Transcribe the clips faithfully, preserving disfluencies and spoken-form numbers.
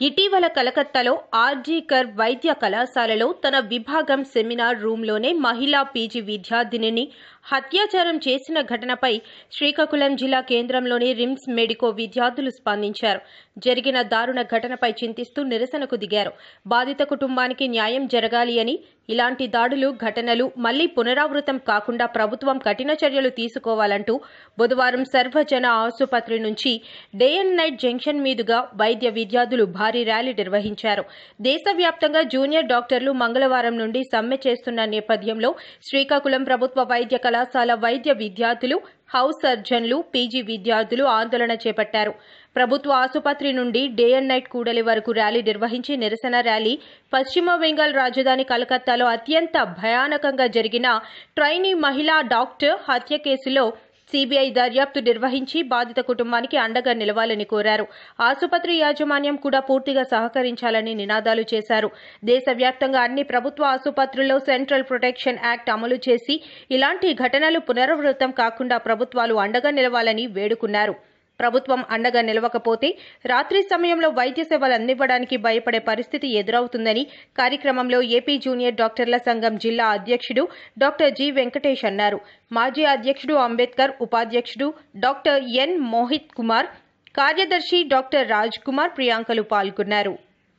ఇటీవల కలకత్తాలో ఆర్జీ కర్ వైద్య కళాశాలలో తన విభాగం సెమినార్ రూంలోనే మహిళా పీజీ విద్యార్థినిని హత్యాచారం చేసిన ఘటనపై శ్రీకాకుళం జిల్లా కేంద్రంలోని రిమ్స్ మెడికో విద్యార్థులు స్పందించారు. జరిగిన దారుణ ఘటనపై చింతిస్తూ నిరసనకు దిగారు. బాధిత కుటుంబానికి న్యాయం జరగాలి అని, ఇలాంటి దాడులు ఘటనలు మళ్లీ పునరావృతం కాకుండా ప్రభుత్వం కఠిన చర్యలు తీసుకోవాలంటూ బుధవారం సర్వజన ఆసుపత్రి నుంచి డే అండ్ నైట్ జంక్షన్ మీదుగా వైద్య విద్యార్థులు భారీ ర్యాలీ నిర్వహించారు. దేశవ్యాప్తంగా జూనియర్ డాక్టర్లు మంగళవారం నుండి సమ్మె చేస్తున్న నేపథ్యంలో శ్రీకాకుళం ప్రభుత్వ వైద్య కళాశాల వైద్య విద్యార్థులు, హౌస్ సర్జన్లు, పీజీ విద్యార్థులు ఆందోళన చేపట్టారు. ప్రభుత్వ ఆసుపత్రి నుండి డే అండ్ నైట్ కూడలి వరకు ర్యాలీ నిర్వహించి నిరసన ర్యాలీ పశ్చిమ బెంగాల్ రాజధాని కలకత్తాలో అత్యంత భయానకంగా జరిగిన ట్రైనీ మహిళా డాక్టర్ హత్య కేసులో సీబీఐ దర్యాప్తు నిర్వహించి బాధిత కుటుంబానికి అండగా నిలవాలని కోరారు. ఆసుపత్రి యాజమాన్యం కూడా పూర్తిగా సహకరించాలని నినాదాలు చేశారు. దేశవ్యాప్తంగా అన్ని ప్రభుత్వ ఆసుపత్రుల్లో సెంట్రల్ ప్రొటెక్షన్ యాక్ట్ అమలు చేసి ఇలాంటి ఘటనలు పునరావృతం కాకుండా ప్రభుత్వాలు అండగా నిలవాలని వేడుకున్నారు. ప్రభుత్వం అండగా నిలవకపోతే రాత్రి సమయంలో వైద్య సేవలు అందివ్వడానికి భయపడే పరిస్థితి ఎదురవుతుందని కార్యక్రమంలో ఏపీ జూనియర్ డాక్టర్ల సంఘం జిల్లా అధ్యక్షుడు డాక్టర్ జి వెంకటేష్ అన్నారు. మాజీ అధ్యక్షుడు అంబేద్కర్, ఉపాధ్యక్షుడు డాక్టర్ ఎన్ మోహిత్ కుమార్, కార్యదర్శి డాక్టర్ రాజ్ కుమార్, ప్రియాంకలు పాల్గొన్నారు.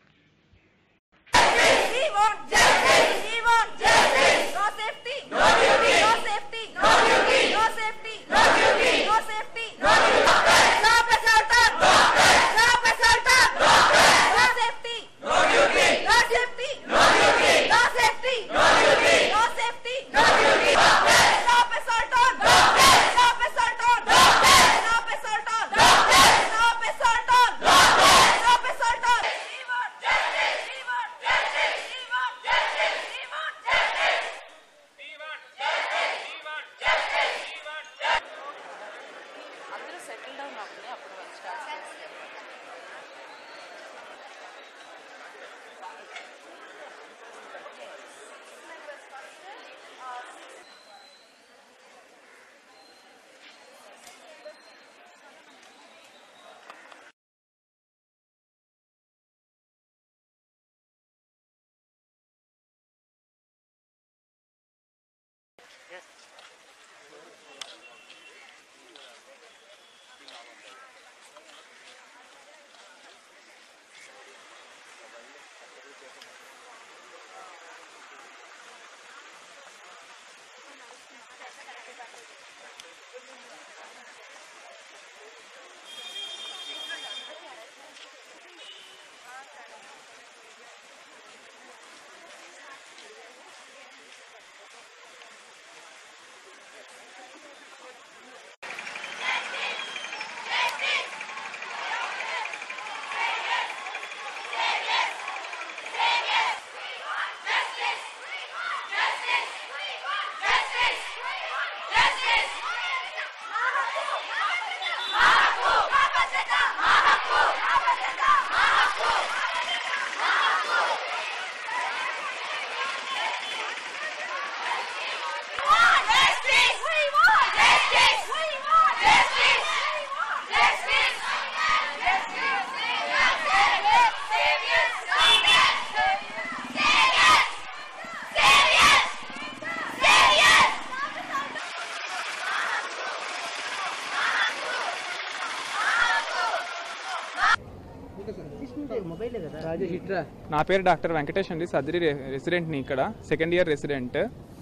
నా పేరు డాక్టర్ వెంకటేష్ అండి. సర్జరీ రెసిడెంట్ని, ఇక్కడ సెకండ్ ఇయర్ రెసిడెంట్,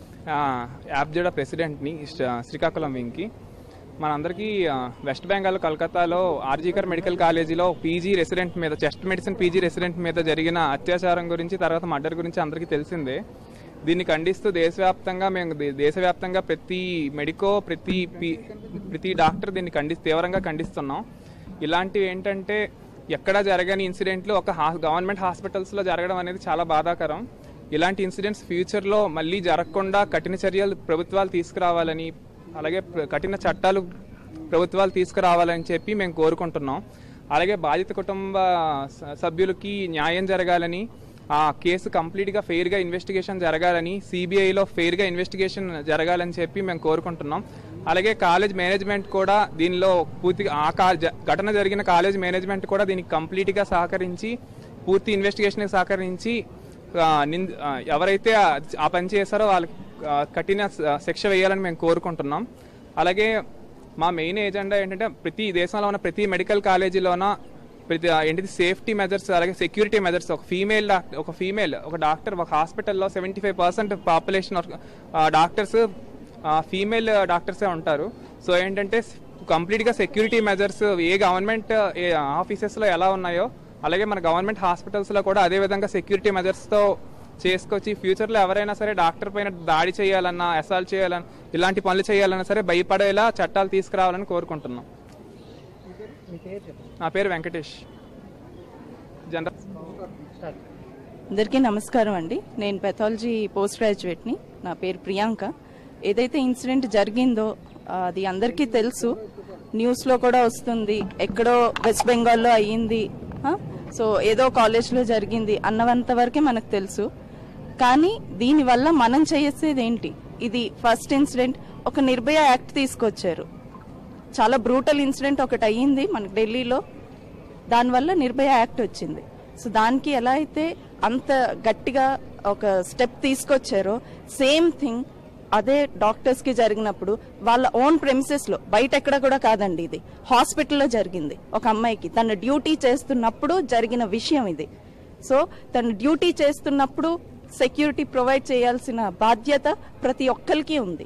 యాప్జెడా ప్రెసిడెంట్ని శ్రీకాకుళం వింగ్కి. మనందరికీ వెస్ట్ బెంగాల్ కలకత్తాలో ఆర్జీకర్ మెడికల్ కాలేజీలో పీజీ రెసిడెంట్ మీద, చెస్ట్ మెడిసిన్ పీజీ రెసిడెంట్ మీద జరిగిన అత్యాచారం గురించి, తర్వాత మర్డర్ గురించి అందరికీ తెలిసిందే. దీన్ని ఖండిస్తూ దేశవ్యాప్తంగా మేము దేశవ్యాప్తంగా ప్రతి మెడికో ప్రతి ప్రతి డాక్టర్ దీన్ని ఖండి తీవ్రంగా ఖండిస్తున్నాం. ఇలాంటివి ఏంటంటే ఎక్కడా జరగని ఇన్సిడెంట్లు ఒక గవర్నమెంట్ హాస్పిటల్స్లో జరగడం అనేది చాలా బాధాకరం. ఇలాంటి ఇన్సిడెంట్స్ ఫ్యూచర్లో మళ్ళీ జరగకుండా కఠిన చర్యలు ప్రభుత్వాలు తీసుకురావాలని, అలాగే కఠిన చట్టాలు ప్రభుత్వాలు తీసుకురావాలని చెప్పి మేము కోరుకుంటున్నాం. అలాగే బాధిత కుటుంబ సభ్యులకి న్యాయం జరగాలని, ఆ కేసు కంప్లీట్గా ఫెయిర్గా ఇన్వెస్టిగేషన్ జరగాలని, సిబిఐలో ఫెయిర్గా ఇన్వెస్టిగేషన్ జరగాలని చెప్పి మేము కోరుకుంటున్నాం. అలాగే కాలేజ్ మేనేజ్మెంట్ కూడా దీనిలో పూర్తిగా ఆ ఘటన జరిగిన కాలేజ్ మేనేజ్మెంట్ కూడా దీనికి కంప్లీట్గా సహకరించి పూర్తి ఇన్వెస్టిగేషన్కి సహకరించి నింద ఎవరైతే ఆ పని చేశారో వాళ్ళకి కఠిన శిక్ష వేయాలని మేము కోరుకుంటున్నాం. అలాగే మా మెయిన్ ఎజెండా ఏంటంటే ప్రతి దేశంలో ఉన్న ప్రతి మెడికల్ కాలేజీలోన ప్రతి ఏంటిది సేఫ్టీ మెజర్స్ అలాగే సెక్యూరిటీ మెజర్స్ ఒక ఫీమేల్ డాక్టర్ ఒక ఫీమేల్ ఒక డాక్టర్ ఒక హాస్పిటల్లో seventy five percent population doctors female డాక్టర్సే ఉంటారు. సో ఏంటంటే కంప్లీట్గా సెక్యూరిటీ మెజర్స్ ఏ గవర్నమెంట్ ఏ ఆఫీసెస్లో ఎలా ఉన్నాయో అలాగే మన గవర్నమెంట్ హాస్పిటల్స్లో కూడా అదే విధంగా సెక్యూరిటీ మెజర్స్తో చేసుకొచ్చి ఫ్యూచర్లో ఎవరైనా సరే డాక్టర్ పైన దాడి చేయాలన్నా అసాల్ట్ చేయాలన్నా ఇలాంటి పనులు చేయాలన్నా సరే భయపడేలా చట్టాలు తీసుకురావాలని కోరుకుంటున్నాం. నా పేరు వెంకటేష్. జనరల్ అందరికీ నమస్కారం అండి. నేను పెథాలజీ పోస్ట్ గ్రాడ్యుయేట్ని. నా పేరు ప్రియాంక. ఏదైతే ఇన్సిడెంట్ జరిగిందో అది అందరికీ తెలుసు, న్యూస్లో కూడా వస్తుంది. ఎక్కడో వెస్ట్ బెంగాల్లో అయ్యింది, సో ఏదో కాలేజ్లో జరిగింది అన్నవంత వరకే మనకు తెలుసు. కానీ దీనివల్ల మనం చేసేది ఏంటి? ఇది ఫస్ట్ ఇన్సిడెంట్. ఒక నిర్భయ యాక్ట్ తీసుకొచ్చారు. చాలా బ్రూటల్ ఇన్సిడెంట్ ఒకటి అయ్యింది మనకు ఢిల్లీలో, దానివల్ల నిర్భయ యాక్ట్ వచ్చింది. సో దానికి ఎలా అయితే అంత గట్టిగా ఒక స్టెప్ తీసుకొచ్చారో సేమ్ థింగ్ అదే డాక్టర్స్ కి జరిగినప్పుడు వాళ్ళ ఓన్ ప్రెమిసెస్ లో, బయట ఎక్కడ కూడా కాదండి, ఇది హాస్పిటల్లో జరిగింది. ఒక అమ్మాయికి తన డ్యూటీ చేస్తున్నప్పుడు జరిగిన విషయం ఇది. సో తన డ్యూటీ చేస్తున్నప్పుడు సెక్యూరిటీ ప్రొవైడ్ చేయాల్సిన బాధ్యత ప్రతి ఒక్కరికి ఉంది.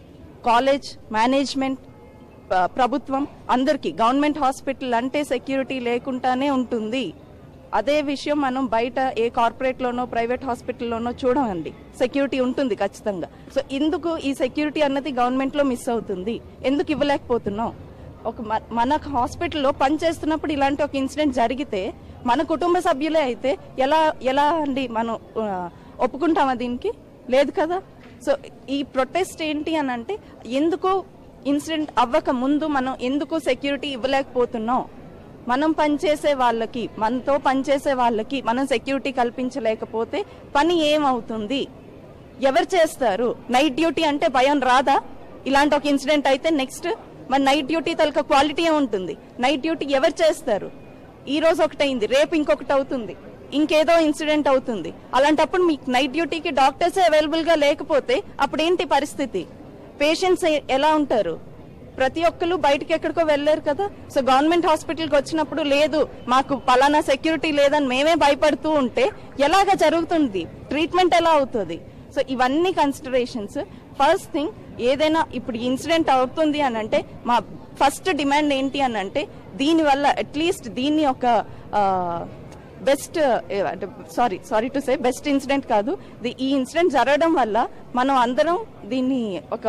కాలేజ్ మేనేజ్మెంట్, ప్రభుత్వం, అందరికీ. గవర్నమెంట్ హాస్పిటల్ అంటే సెక్యూరిటీ లేకుండానే ఉంటుంది. అదే విషయం మనం బయట ఏ కార్పొరేట్ లోనో ప్రైవేట్ హాస్పిటల్లోనో చూడండి, సెక్యూరిటీ ఉంటుంది ఖచ్చితంగా. సో ఎందుకు ఈ సెక్యూరిటీ అన్నది గవర్నమెంట్ లో మిస్ అవుతుంది? ఎందుకు ఇవ్వలేకపోతున్నాం? ఒక మన హాస్పిటల్లో పనిచేస్తున్నప్పుడు ఇలాంటి ఒక ఇన్సిడెంట్ జరిగితే మన కుటుంబ సభ్యులే అయితే ఎలా ఎలా అండి మనం ఒప్పుకుంటామా? దీనికి లేదు కదా. సో ఈ ప్రొటెస్ట్ ఏంటి అని అంటే, ఎందుకు ఇన్సిడెంట్ అవ్వక ముందు మనం ఎందుకు సెక్యూరిటీ ఇవ్వలేకపోతున్నాం? మనం పనిచేసే వాళ్ళకి, మనతో పనిచేసే వాళ్ళకి మనం సెక్యూరిటీ కల్పించలేకపోతే పని ఏమవుతుంది? ఎవరు చేస్తారు? నైట్ డ్యూటీ అంటే భయం రాదా? ఇలాంటి ఒక ఇన్సిడెంట్ అయితే నెక్స్ట్ మన నైట్ డ్యూటీ తలక క్వాలిటీ ఉంటుంది. నైట్ డ్యూటీ ఎవరు చేస్తారు? ఈ రోజు ఒకటైంది, రేపు ఇంకొకటి అవుతుంది, ఇంకేదో ఇన్సిడెంట్ అవుతుంది. అలాంటప్పుడు మీకు నైట్ డ్యూటీకి డాక్టర్సే అవైలబుల్ గా లేకపోతే అప్పుడు ఏంటి పరిస్థితి? పేషెంట్స్ ఎలా ఉంటారు? ప్రతి ఒక్కరు బయటకి ఎక్కడికో వెళ్ళారు కదా. సో గవర్నమెంట్ హాస్పిటల్కి వచ్చినప్పుడు లేదు మాకు పలానా సెక్యూరిటీ లేదని మేమే భయపడుతూ ఉంటే ఎలాగ జరుగుతుంది? ట్రీట్మెంట్ ఎలా అవుతుంది? సో ఇవన్నీ కన్సిడరేషన్స్. ఫస్ట్ థింగ్, ఏదైనా ఇప్పుడు ఇన్సిడెంట్ అవుతుంది అని అంటే మా ఫస్ట్ డిమాండ్ ఏంటి అని అంటే, దీనివల్ల అట్లీస్ట్ దీన్ని ఒక best sorry sorry to say best incident కాదు, ఈ ఇన్సిడెంట్ జరగడం వల్ల మనం అందరం దీన్ని ఒక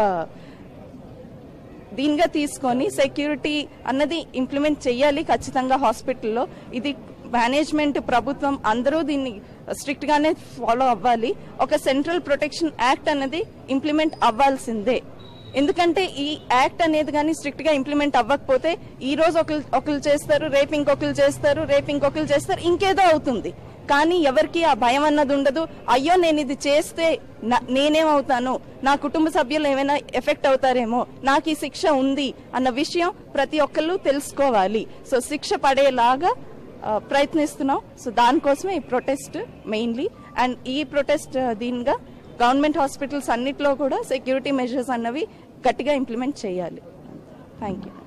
దీనిగా తీసుకొని సెక్యూరిటీ అన్నది ఇంప్లిమెంట్ చేయాలి ఖచ్చితంగా హాస్పిటల్లో. ఇది మేనేజ్మెంట్, ప్రభుత్వం అందరూ దీన్ని స్ట్రిక్ట్ గానే ఫాలో అవ్వాలి. ఒక సెంట్రల్ ప్రొటెక్షన్ యాక్ట్ అనేది ఇంప్లిమెంట్ అవ్వాల్సిందే. ఎందుకంటే ఈ యాక్ట్ అనేది కానీ స్ట్రిక్ట్ గా ఇంప్లిమెంట్ అవ్వకపోతే ఈ రోజు ఒకరు ఒకరు చేస్తారు, రేపు ఇంకొకరు చేస్తారు, రేపు ఇంకొకరు చేస్తారు, ఇంకేదో అవుతుంది. కానీ ఎవరికి ఆ భయం అన్నది ఉండదు. అయ్యో నేను ఇది చేస్తే నేనేమవుతాను, నా కుటుంబ సభ్యులు ఏమైనా ఎఫెక్ట్ అవుతారేమో, నాకు ఈ శిక్ష ఉంది అన్న విషయం ప్రతి ఒక్కళ్ళు తెలుసుకోవాలి. సో శిక్ష పడేలాగా ప్రయత్నిస్తున్నాం. సో దానికోసమే ఈ ప్రొటెస్ట్ మెయిన్లీ. అండ్ ఈ ప్రొటెస్ట్ దీనిగా గవర్నమెంట్ హాస్పిటల్స్ అన్నిట్లో కూడా సెక్యూరిటీ మెజర్స్ అన్నవి గట్టిగా ఇంప్లిమెంట్ చేయాలి. Thank you.